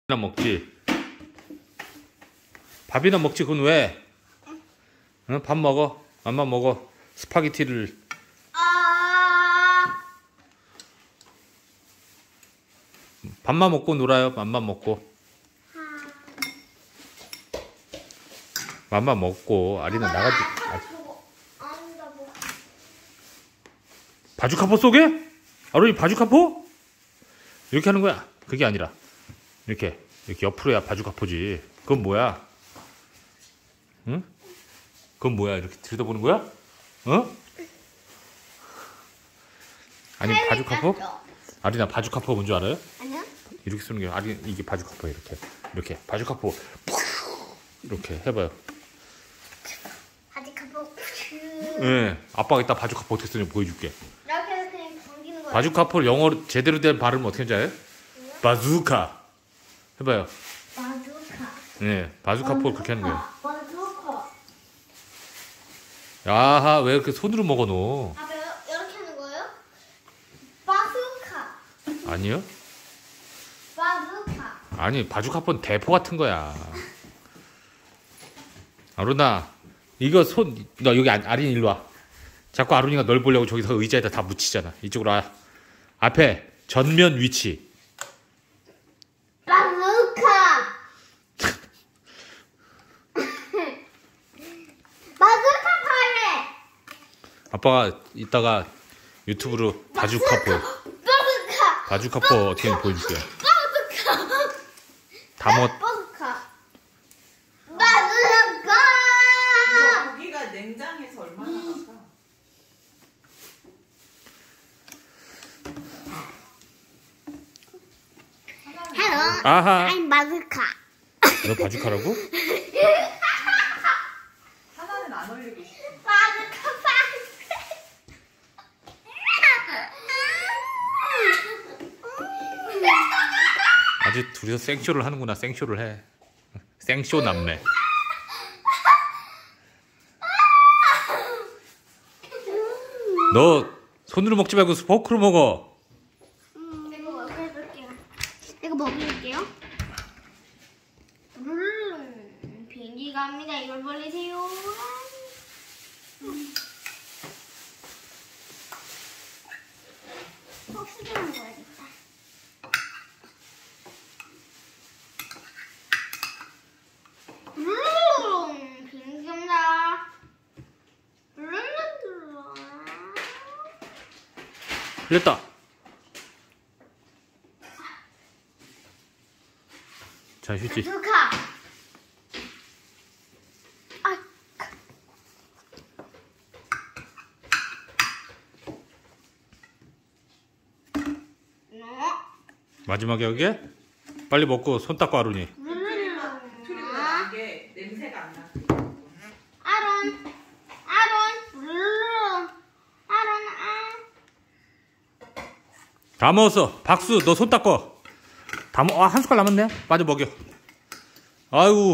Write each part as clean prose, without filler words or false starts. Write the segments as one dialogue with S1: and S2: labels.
S1: 먹지. 밥이나 먹지. 그건 왜? 응? 밥 먹어. 맘만 먹어. 스파게티를. 밥만 먹고 놀아요. 맘만 먹고. 맘만 먹고. 아리나 나가지. 바주카포 속에? 아론이 바주카포? 이렇게 하는 거야. 그게 아니라 이렇게 옆으로 해야 바주카포지. 그건 뭐야? 응? 그건 뭐야? 이렇게 들여다보는 거야? 어? 아니 바주카포? 아리나 바주카포가 뭔지 알아요?
S2: 아니요.
S1: 이렇게 쓰는 게 아리 이게 바주카포 이렇게 바주카포 이렇게 해봐요.
S2: 바주카포.
S1: 네, 아빠가 이따 바주카포 어떻게 쓰는지 보여줄게.
S2: 이렇게 해서 그냥 당기는 거야.
S1: 바주카포를 영어로 제대로 된 발음 어떻게 하는지 알아요? 바주카 해봐요.
S2: 바주카.
S1: 네, 바주카포를 그렇게 하는 거예요.
S2: 바주카.
S1: 야하, 왜 이렇게 손으로 먹어 너?
S2: 아, 이렇게 하는 거예요? 바주카.
S1: 아니요?
S2: 바주카.
S1: 아니, 바주카포는 대포 같은 거야. 아루나, 이거 너 여기 아린이 일로 와. 자꾸 아룬이가 널 보려고 저기서 의자에다 다 묻히잖아. 이쪽으로 와. 앞에 전면 위치.
S2: 바주카. 바주카 파래.
S1: 아빠가 이따가 유튜브로 바주카포 어떻게 하는지 보여줄게요. 다 먹었.
S2: 바주카.
S3: 이거 고기가 냉장에서 얼마나 갈까?
S2: Hello.
S1: 아하.
S2: I'm 바주카.
S1: 너 바주카라고?
S3: 하나는 안 올리고 싶어.
S2: 바주카.
S1: 아주 둘이서 생쇼를 하는구나. 생쇼를 해. 생쇼 남매. 너 손으로 먹지 말고 포크로 먹어.
S2: 이거 먹어볼게요. 이거 먹어볼게요. 비행기 갑니다. 이걸 벌리세요. 수저는 거야겠다. 비행기 갑니다.
S1: 흘렸다. 자, 휴지.
S2: 바주카.
S1: 마지막에 여기 빨리 먹고 손 닦고 아룬이.
S3: 틀리가 나는 게 냄새가 안 나.
S2: 아론.
S1: 다 먹었어. 박수. 너 손 닦어. 다 먹. 한 숟갈 남았네. 빠져 먹여. 아유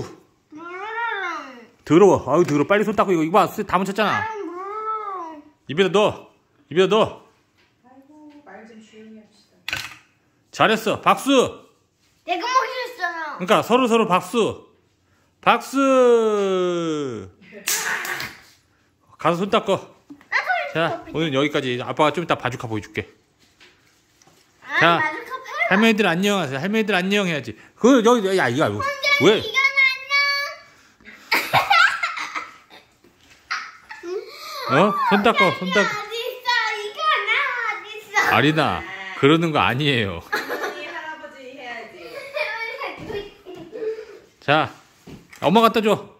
S1: 더러워. 아유 더러워. 빨리 손 닦고 이거 봐. 다 묻혔잖아. 입에다 넣어.
S3: 아이고 말 좀 조용히 합시다.
S1: 잘했어. 박수.
S2: 내가 먹였잖아.
S1: 그러니까 서로 박수. 박수. 가서 손 닦어. 자, 오늘 여기까지. 아빠가 좀 이따 바주카 보여줄게. 자, 할머니들 안녕하세요. 할머니들 안녕 해야지. 그 여기 야 이거 왜?
S2: 이건
S1: 어? 손 닦어.
S2: 안녕. 어딨어? 이건 어딨어?
S1: 아리나 그러는 거 아니에요.
S3: 할아버지 해야지.
S1: 자, 엄마 갖다 줘.